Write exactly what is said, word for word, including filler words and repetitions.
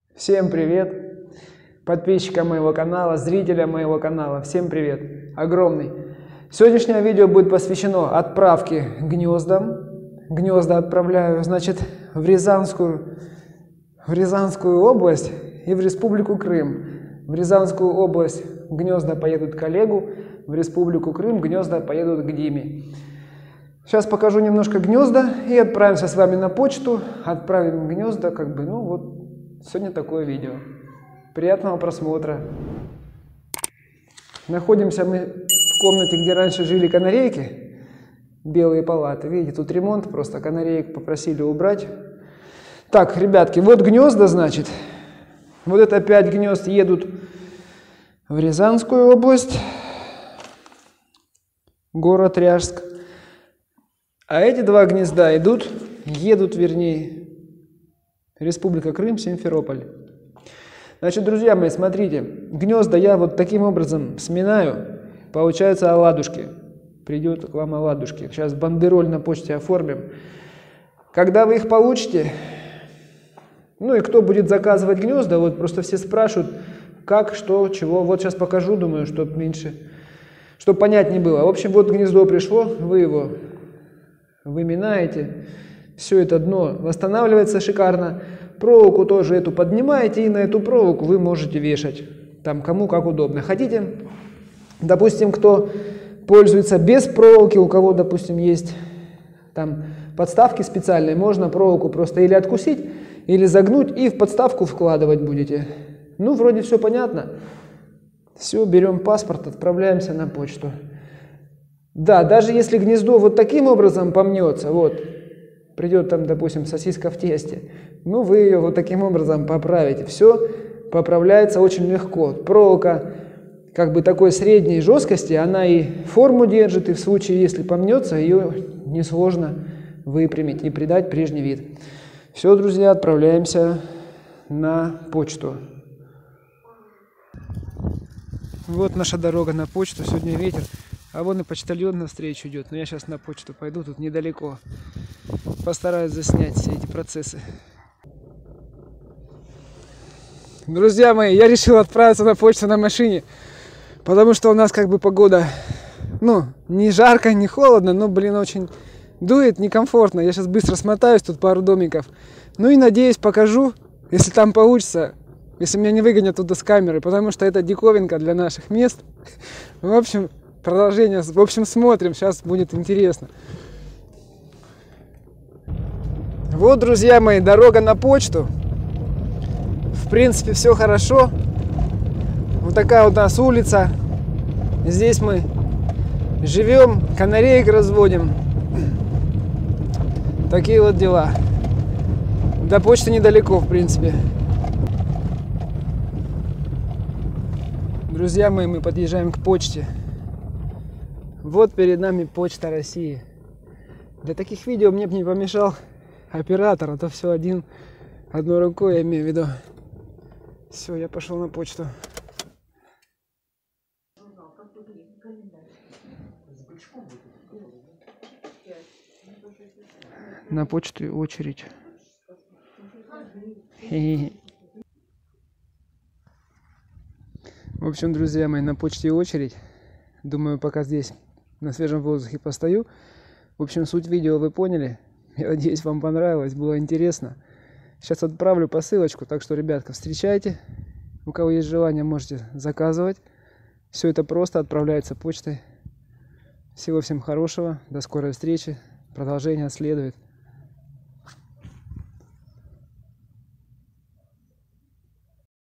Всем привет! Подписчикам моего канала, зрителям моего канала, всем привет! Огромный! Сегодняшнее видео будет посвящено отправке гнездам. Гнезда отправляю, значит, в Рязанскую, в Рязанскую область и в Республику Крым. В Рязанскую область гнезда поедут к Олегу, в Республику Крым гнезда поедут к Диме. Сейчас покажу немножко гнезда и отправимся с вами на почту. Отправим гнезда, как бы, ну вот, сегодня такое видео. Приятного просмотра. Находимся мы в комнате, где раньше жили канарейки. Белые палаты. Видите, тут ремонт, просто канареек попросили убрать. Так, ребятки, вот гнезда, значит. Вот это пять гнезд едут в Рязанскую область, город Ряжск. А эти два гнезда идут, едут, вернее, Республика Крым, Симферополь. Значит, друзья мои, смотрите, гнезда я вот таким образом сминаю, получается оладушки. Придет к вам оладушки. Сейчас бандероль на почте оформим. Когда вы их получите, ну и кто будет заказывать гнезда, вот просто все спрашивают, как, что, чего. Вот сейчас покажу, думаю, чтобы меньше, чтобы понять не было. В общем, вот гнездо пришло, вы его выминаете. Все это дно восстанавливается шикарно. Проволоку тоже эту поднимаете, и на эту проволоку вы можете вешать. Там кому как удобно. Хотите, допустим, кто пользуется без проволоки, у кого, допустим, есть там подставки специальные, можно проволоку просто или откусить, или загнуть, и в подставку вкладывать будете. Ну, вроде все понятно. Все, берем паспорт, отправляемся на почту. Да, даже если гнездо вот таким образом помнется, вот, придет там, допустим, сосиска в тесте, ну, вы ее вот таким образом поправите. Все поправляется очень легко. Проволока как бы такой средней жесткости, она и форму держит, и в случае, если помнется, ее несложно выпрямить и придать прежний вид. Все, друзья, отправляемся на почту. Вот наша дорога на почту, сегодня ветер, а вон и почтальон навстречу идет, но я сейчас на почту пойду, тут недалеко. Постараюсь заснять все эти процессы. Друзья мои, я решил отправиться на почту на машине, потому что у нас как бы погода, ну, не жарко, не холодно, но, блин, очень дует, некомфортно. Я сейчас быстро смотаюсь, тут пару домиков. Ну и надеюсь, покажу, если там получится, если меня не выгонят туда с камеры, потому что это диковинка для наших мест. В общем, продолжение, в общем, смотрим, сейчас будет интересно. Вот, друзья мои, дорога на почту. В принципе, все хорошо. Вот такая вот у нас улица. Здесь мы живем, канареек разводим. Такие вот дела. До почты недалеко, в принципе. Друзья мои, мы подъезжаем к почте. Вот перед нами Почта России. Для таких видео мне бы не помешал оператор, а то все один, одной рукой, я имею в виду. Все, я пошел на почту. На почту очередь. В общем, друзья мои, на почте очередь. Думаю, пока здесь на свежем воздухе постою. В общем, суть видео вы поняли. Я надеюсь, вам понравилось, было интересно. Сейчас отправлю посылочку, так что, ребятка, встречайте. У кого есть желание, можете заказывать. Все это просто отправляется почтой. Всего всем хорошего, до скорой встречи. Продолжение следует.